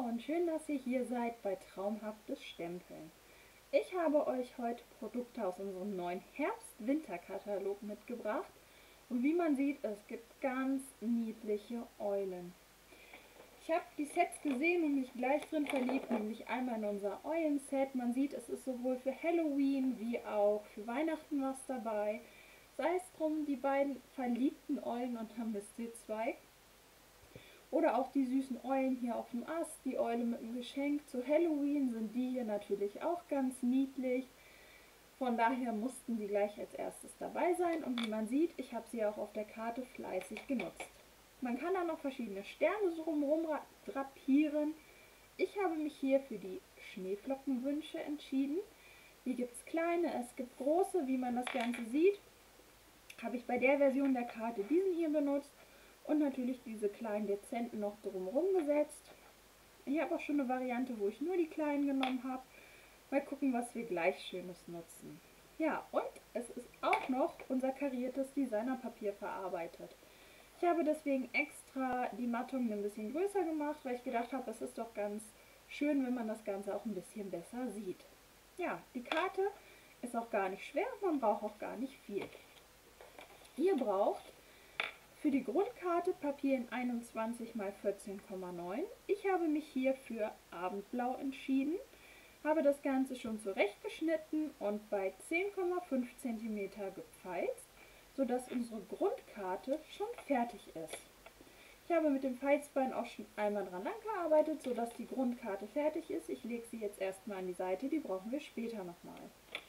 und schön, dass ihr hier seid bei Traumhaftes Stempeln. Ich habe euch heute Produkte aus unserem neuen Herbst-Winter-Katalog mitgebracht und wie man sieht, es gibt ganz niedliche Eulen. Ich habe die Sets gesehen und mich gleich drin verliebt, nämlich einmal in unser Eulen-Set. Man sieht, es ist sowohl für Halloween wie auch für Weihnachten was dabei. Sei es drum, die beiden verliebten Eulen unterm Mistelzweig. Oder auch die süßen Eulen hier auf dem Ast, die Eule mit dem Geschenk. Zu Halloween sind die hier natürlich auch ganz niedlich. Von daher mussten die gleich als erstes dabei sein. Und wie man sieht, ich habe sie auch auf der Karte fleißig genutzt. Man kann da noch verschiedene Sterne so rumherum drapieren. Ich habe mich hier für die Schneeflockenwünsche entschieden. Hier gibt es kleine, es gibt große. Wie man das Ganze sieht, habe ich bei der Version der Karte diesen hier benutzt. Und natürlich diese kleinen dezenten noch drumherum gesetzt. Ich habe auch schon eine Variante, wo ich nur die kleinen genommen habe. Mal gucken, was wir gleich Schönes nutzen. Ja, und es ist auch noch unser kariertes Designerpapier verarbeitet. Ich habe deswegen extra die Mattung ein bisschen größer gemacht, weil ich gedacht habe, es ist doch ganz schön, wenn man das Ganze auch ein bisschen besser sieht. Ja, die Karte ist auch gar nicht schwer, man braucht auch gar nicht viel. Ihr braucht für die Grundkarte Papier in 21 x 14,9. Ich habe mich hier für Abendblau entschieden, habe das Ganze schon zurechtgeschnitten und bei 10,5 cm gefalzt, sodass unsere Grundkarte schon fertig ist. Ich habe mit dem Falzbein auch schon einmal dran lang gearbeitet, sodass die Grundkarte fertig ist. Ich lege sie jetzt erstmal an die Seite, die brauchen wir später nochmal.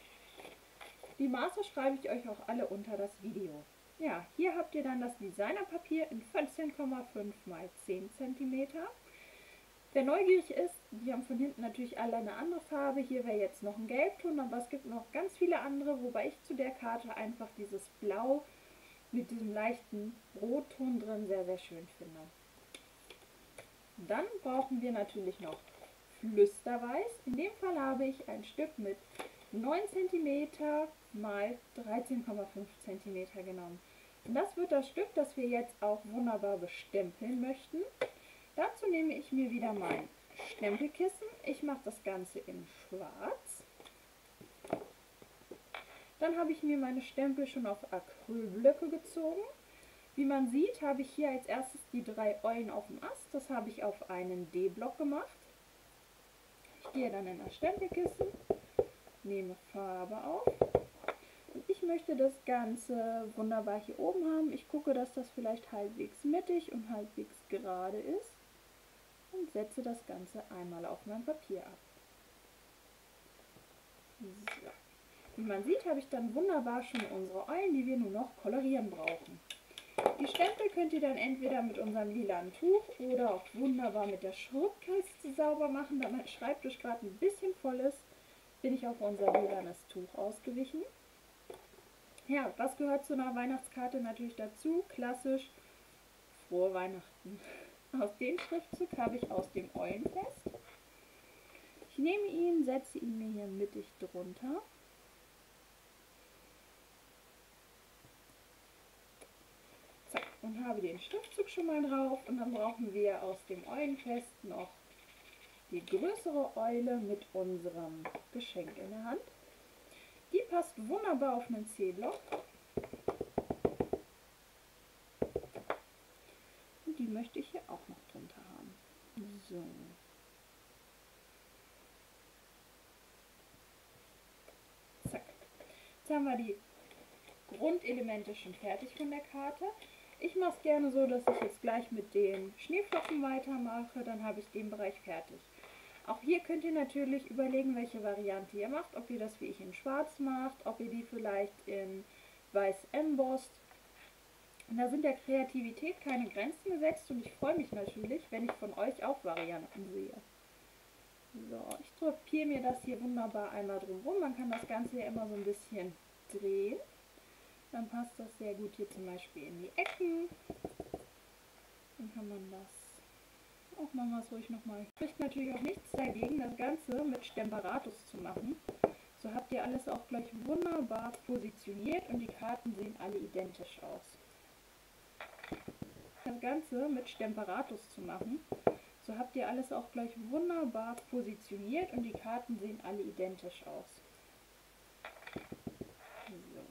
Die Maße schreibe ich euch auch alle unter das Video. Ja, hier habt ihr dann das Designerpapier in 14,5 x 10 cm. Wer neugierig ist, die haben von hinten natürlich alle eine andere Farbe. Hier wäre jetzt noch ein Gelbton, aber es gibt noch ganz viele andere, wobei ich zu der Karte einfach dieses Blau mit diesem leichten Rotton drin sehr, sehr schön finde. Dann brauchen wir natürlich noch Flüsterweiß. In dem Fall habe ich ein Stück mit 9 cm mal 13,5 cm genommen. Und das wird das Stück, das wir jetzt auch wunderbar bestempeln möchten. Dazu nehme ich mir wieder mein Stempelkissen. Ich mache das Ganze in Schwarz. Dann habe ich mir meine Stempel schon auf Acrylblöcke gezogen. Wie man sieht, habe ich hier als erstes die 3 Eulen auf dem Ast. Das habe ich auf einen D-Block gemacht. Ich gehe dann in das Stempelkissen, nehme Farbe auf. Und ich möchte das Ganze wunderbar hier oben haben. Ich gucke, dass das vielleicht halbwegs mittig und halbwegs gerade ist. Und setze das Ganze einmal auf mein Papier ab. So. Wie man sieht, habe ich dann wunderbar schon unsere Eulen, die wir nur noch kolorieren brauchen. Die Stempel könnt ihr dann entweder mit unserem lilanen Tuch oder auch wunderbar mit der Schrubbkiste sauber machen. Da mein Schreibtisch gerade ein bisschen voll ist, bin ich auf unser lilanes Tuch ausgewichen. Ja, was gehört zu einer Weihnachtskarte natürlich dazu? Klassisch Frohe Weihnachten. Aus dem Schriftzug habe ich aus dem Eulenfest. Ich nehme ihn, setze ihn mir hier mittig drunter. Zack, und habe den Schriftzug schon mal drauf. Und dann brauchen wir aus dem Eulenfest noch die größere Eule mit unserem Geschenk in der Hand. Die passt wunderbar auf einen C-Block. Und die möchte ich hier auch noch drunter haben. So. Zack. Jetzt haben wir die Grundelemente schon fertig von der Karte. Ich mache es gerne so, dass ich jetzt gleich mit den Schneeflocken weitermache. Dann habe ich den Bereich fertig. Auch hier könnt ihr natürlich überlegen, welche Variante ihr macht. Ob ihr das wie ich in Schwarz macht, ob ihr die vielleicht in Weiß embossed. Und da sind der Kreativität keine Grenzen gesetzt und ich freue mich natürlich, wenn ich von euch auch Varianten sehe. So, ich drapiere mir das hier wunderbar einmal drumherum. Man kann das Ganze ja immer so ein bisschen drehen. Dann passt das sehr gut hier zum Beispiel in die Ecken. Dann kann man das auch machen wir es ruhig nochmal. Spricht natürlich auch nichts dagegen, das Ganze mit Stemperatus zu machen. So habt ihr alles auch gleich wunderbar positioniert und die Karten sehen alle identisch aus. Das Ganze mit Stemperatus zu machen, So habt ihr alles auch gleich wunderbar positioniert und die Karten sehen alle identisch aus. So.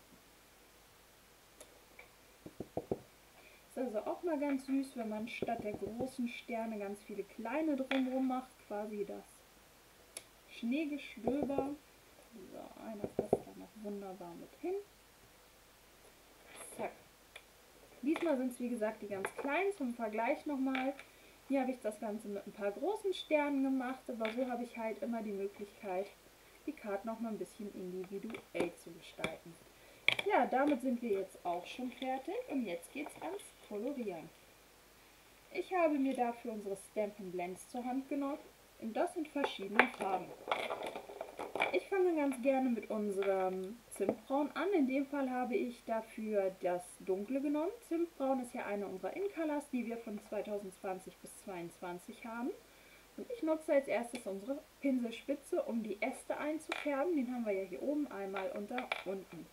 Ist also auch mal ganz süß, wenn man statt der großen Sterne ganz viele kleine drumherum macht, quasi das Schneegestöber. So, einer passt da noch wunderbar mit hin. Zack. Diesmal sind es wie gesagt die ganz kleinen, zum Vergleich nochmal. Hier habe ich das Ganze mit ein paar großen Sternen gemacht, aber so habe ich halt immer die Möglichkeit, die Karten noch mal ein bisschen individuell zu gestalten. Ja, damit sind wir jetzt auch schon fertig und jetzt geht es ans Kolorieren. Ich habe mir dafür unsere Stampin' Blends zur Hand genommen und das in verschiedenen Farben. Ich fange ganz gerne mit unserem Zimtbraun an. In dem Fall habe ich dafür das Dunkle genommen. Zimtbraun ist ja eine unserer In-Colors, die wir von 2020 bis 2022 haben. Und ich nutze als erstes unsere Pinselspitze, um die Äste einzufärben. Den haben wir ja hier oben einmal und da unten.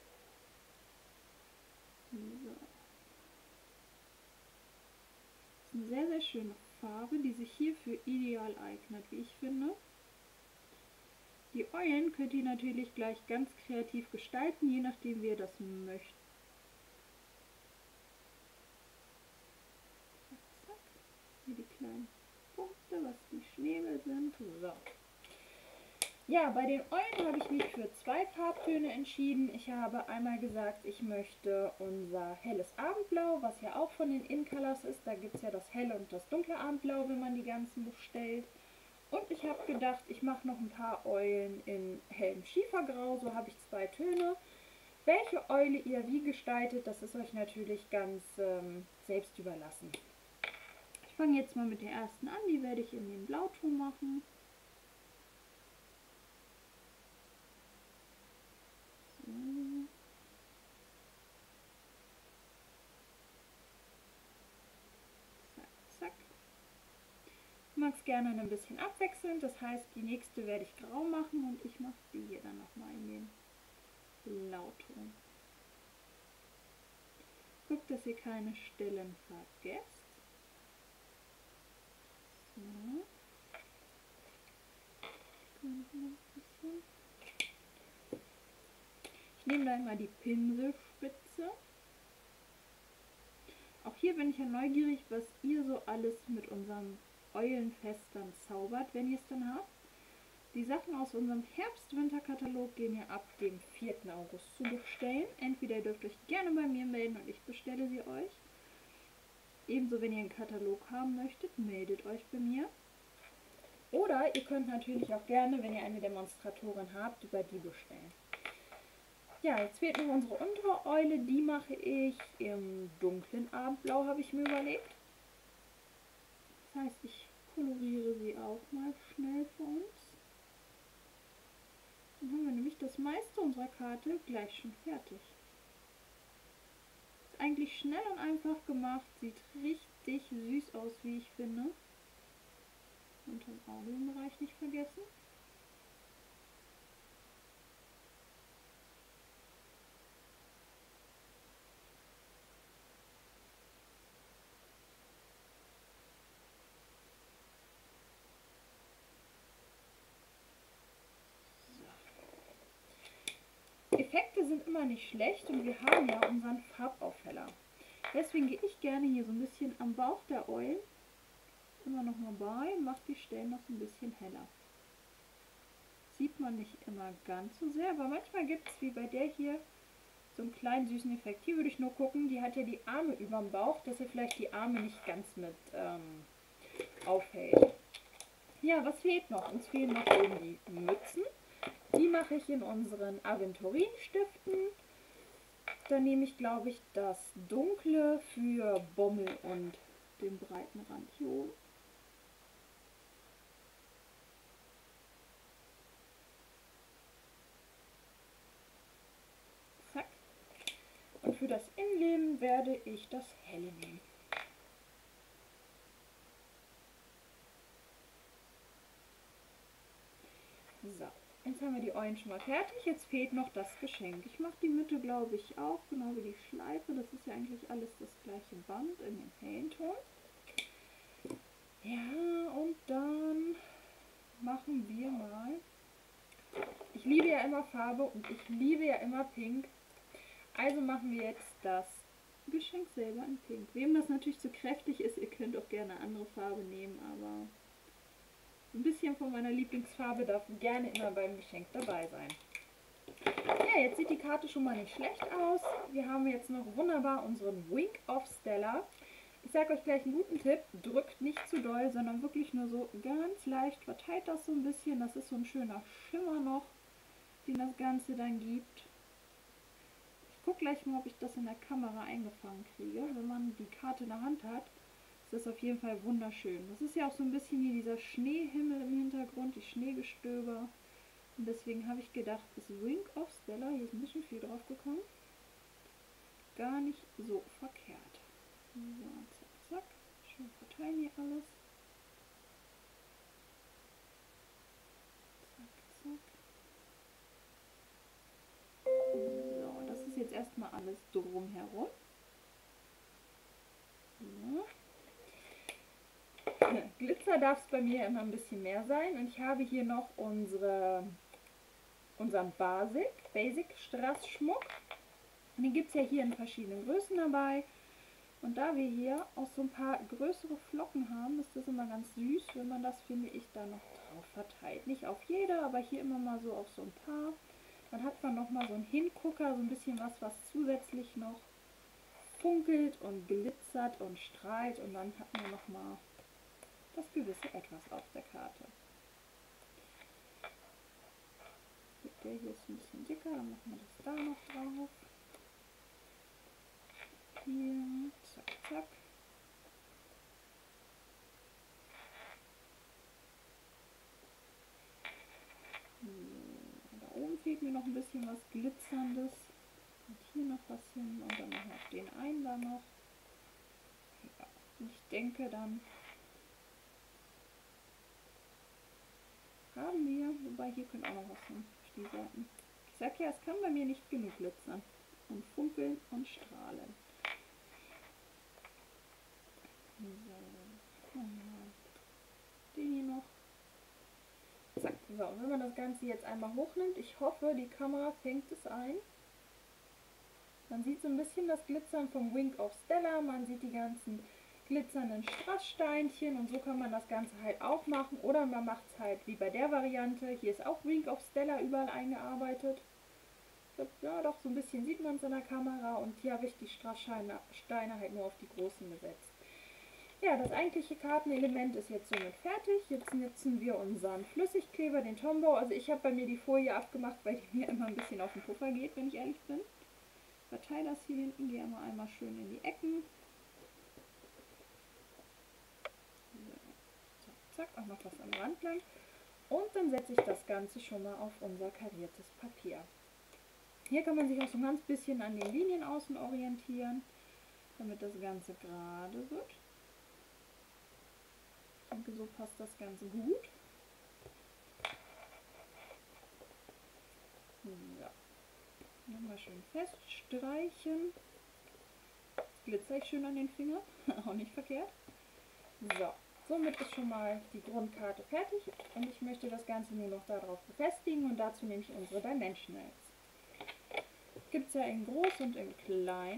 So. Das ist eine sehr, sehr schöne Farbe, die sich hierfür ideal eignet, wie ich finde. Die Eulen könnt ihr natürlich gleich ganz kreativ gestalten, je nachdem wie ihr das möchtet. Zack, zack. Hier die kleinen Punkte, was die Schnäbel sind. So. Ja, bei den Eulen habe ich mich für zwei Farbtöne entschieden. Ich habe einmal gesagt, ich möchte unser helles Abendblau, was ja auch von den In-Colors ist. Da gibt es ja das helle und das dunkle Abendblau, wenn man die ganzen bestellt. Und ich habe gedacht, ich mache noch ein paar Eulen in hellem Schiefergrau. So habe ich zwei Töne. Welche Eule ihr wie gestaltet, das ist euch natürlich ganz selbst überlassen. Ich fange jetzt mal mit der ersten an. Die werde ich in den Blauton machen. So. Zack, zack. Ich mag es gerne ein bisschen abwechselnd, das heißt, die nächste werde ich grau machen und ich mache die hier dann nochmal in den Blauton. Guckt, dass ihr keine Stellen vergesst. So. Ich nehme dann mal die Pinselspitze. Auch hier bin ich ja neugierig, was ihr so alles mit unserem Eulenfest dann zaubert, wenn ihr es dann habt. Die Sachen aus unserem Herbst-Winter-Katalog gehen ja ab dem 4. August zu bestellen. Entweder ihr dürft euch gerne bei mir melden und ich bestelle sie euch. Ebenso, wenn ihr einen Katalog haben möchtet, meldet euch bei mir. Oder ihr könnt natürlich auch gerne, wenn ihr eine Demonstratorin habt, über die bestellen. Ja, jetzt fehlt noch unsere untere Eule. Die mache ich im dunklen Abendblau, habe ich mir überlegt. Das heißt, ich koloriere sie auch mal schnell für uns. Dann haben wir nämlich das meiste unserer Karte gleich schon fertig. Ist eigentlich schnell und einfach gemacht, sieht richtig süß aus, wie ich finde. Und den Augenbereich nicht vergessen. Effekte sind immer nicht schlecht und wir haben ja unseren Farbaufheller. Deswegen gehe ich gerne hier so ein bisschen am Bauch der Eulen immer noch mal bei, mache die Stellen noch ein bisschen heller. Sieht man nicht immer ganz so sehr, aber manchmal gibt es wie bei der hier so einen kleinen süßen Effekt. Hier würde ich nur gucken, die hat ja die Arme über dem Bauch, dass ihr vielleicht die Arme nicht ganz mit aufhält. Ja, was fehlt noch? Uns fehlen noch eben die Mützen. Die mache ich in unseren Aventurin-Stiften. Da nehme ich, glaube ich, das Dunkle für Bommel und den breiten Rand hier oben. Zack. Und für das Innenleben werde ich das Helle nehmen. So. Jetzt haben wir die Eulen schon mal fertig, jetzt fehlt noch das Geschenk. Ich mache die Mitte, glaube ich, auch, genau wie die Schleife. Das ist ja eigentlich alles das gleiche Band in dem hellen Ton. Ja, und dann machen wir mal. Ich liebe ja immer Farbe und ich liebe ja immer Pink. Also machen wir jetzt das Geschenk selber in Pink. Wem das natürlich zu kräftig ist, ihr könnt auch gerne eine andere Farbe nehmen, aber ein bisschen von meiner Lieblingsfarbe darf gerne immer beim Geschenk dabei sein. Ja, jetzt sieht die Karte schon mal nicht schlecht aus. Wir haben jetzt noch wunderbar unseren Wink of Stella. Ich sage euch gleich einen guten Tipp, drückt nicht zu doll, sondern wirklich nur so ganz leicht, verteilt das so ein bisschen. Das ist so ein schöner Schimmer noch, den das Ganze dann gibt. Ich gucke gleich mal, ob ich das in der Kamera eingefangen kriege. Wenn man die Karte in der Hand hat, ist das auf jeden Fall wunderschön. Das ist ja auch so ein bisschen hier dieser Schneehimmel im Hintergrund, die Schneegestöber. Und deswegen habe ich gedacht, ist Wink of Stella, hier ist ein bisschen viel drauf gekommen, gar nicht so verkehrt. So, zack, zack. Schön verteilen hier alles. Zack, zack. So, das ist jetzt erstmal alles drumherum. So. Glitzer darf es bei mir immer ein bisschen mehr sein. Und ich habe hier noch unseren Basic Strassschmuck. Und den gibt es ja hier in verschiedenen Größen dabei. Und da wir hier auch so ein paar größere Flocken haben, ist das immer ganz süß, wenn man das, finde ich, da noch drauf verteilt. Nicht auf jede, aber hier immer mal so auf so ein paar. Dann hat man nochmal so einen Hingucker, so ein bisschen was zusätzlich noch funkelt und glitzert und strahlt. Und dann hat man nochmal das gewisse Etwas auf der Karte. Der hier ist ein bisschen dicker, dann machen wir das da noch drauf. Hier, zack, zack. So, da oben fehlt mir noch ein bisschen was Glitzerndes. Und hier noch was hin und dann machen wir den einen da noch. Ja, und ich denke, dann haben wir, wobei hier könnte auch noch was hin, die Seiten. Ich sag ja, es kann bei mir nicht genug glitzern und funkeln und strahlen. So, den hier noch. Zack, so, und wenn man das Ganze jetzt einmal hochnimmt, ich hoffe, die Kamera fängt es ein. Man sieht so ein bisschen das Glitzern vom Wink of Stella, man sieht die ganzen glitzernden Strasssteinchen und so kann man das Ganze halt auch machen. Oder man macht es halt wie bei der Variante. Hier ist auch Wink of Stella überall eingearbeitet. Ja, doch, so ein bisschen sieht man es in der Kamera und hier habe ich die Strasssteine halt nur auf die großen gesetzt. Ja, das eigentliche Kartenelement ist jetzt somit fertig. Jetzt nutzen wir unseren Flüssigkleber, den Tombow. Also ich habe bei mir die Folie abgemacht, weil die mir immer ein bisschen auf den Puffer geht, wenn ich ehrlich bin. Verteile das hier hinten, gehe einmal schön in die Ecken. So, zack, zack, auch noch was am Rand lang. Und dann setze ich das Ganze schon mal auf unser kariertes Papier. Hier kann man sich auch so ein ganz bisschen an den Linien außen orientieren, damit das Ganze gerade wird. Ich denke, so passt das Ganze gut. Ja. Nochmal schön feststreichen. Jetzt glitzer ich schön an den Finger, auch nicht verkehrt. So, somit ist schon mal die Grundkarte fertig und ich möchte das Ganze nur noch darauf befestigen und dazu nehme ich unsere Dimensionals. Gibt es ja in groß und in klein.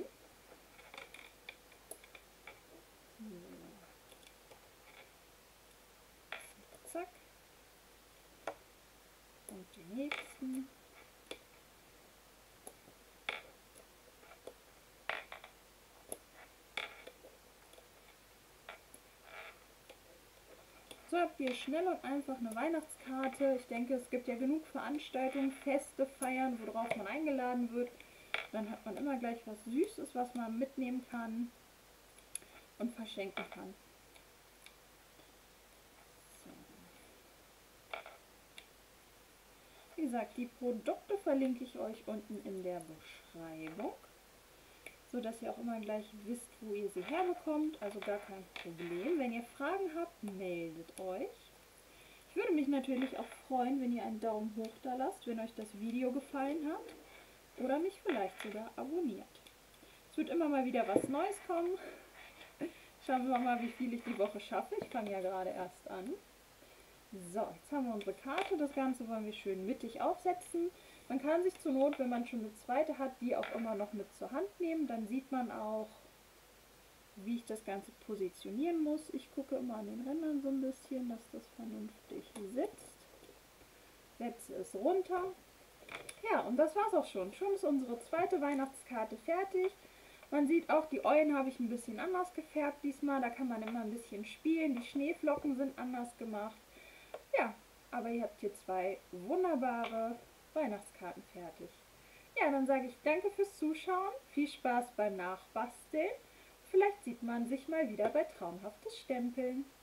Zack. Und die nächsten. So habt ihr schnell und einfach eine Weihnachtskarte. Ich denke, es gibt ja genug Veranstaltungen, Feste, Feiern, worauf man eingeladen wird. Dann hat man immer gleich was Süßes, was man mitnehmen kann und verschenken kann. So. Wie gesagt, die Produkte verlinke ich euch unten in der Beschreibung, so dass ihr auch immer gleich wisst, wo ihr sie herbekommt. Also gar kein Problem. Wenn ihr Fragen habt, meldet euch. Ich würde mich natürlich auch freuen, wenn ihr einen Daumen hoch da lasst, wenn euch das Video gefallen hat. Oder mich vielleicht sogar abonniert. Es wird immer mal wieder was Neues kommen. Schauen wir mal, wie viel ich die Woche schaffe. Ich fange ja gerade erst an. So, jetzt haben wir unsere Karte. Das Ganze wollen wir schön mittig aufsetzen. Man kann sich zur Not, wenn man schon eine zweite hat, die auch immer noch mit zur Hand nehmen. Dann sieht man auch, wie ich das Ganze positionieren muss. Ich gucke immer an den Rändern so ein bisschen, dass das vernünftig sitzt. Setze es runter. Ja, und das war's auch schon. Schon ist unsere zweite Weihnachtskarte fertig. Man sieht auch, die Eulen habe ich ein bisschen anders gefärbt diesmal. Da kann man immer ein bisschen spielen. Die Schneeflocken sind anders gemacht. Ja, aber ihr habt hier zwei wunderbare Weihnachtskarten fertig. Ja, dann sage ich danke fürs Zuschauen. Viel Spaß beim Nachbasteln. Vielleicht sieht man sich mal wieder bei traumhaftes Stempeln.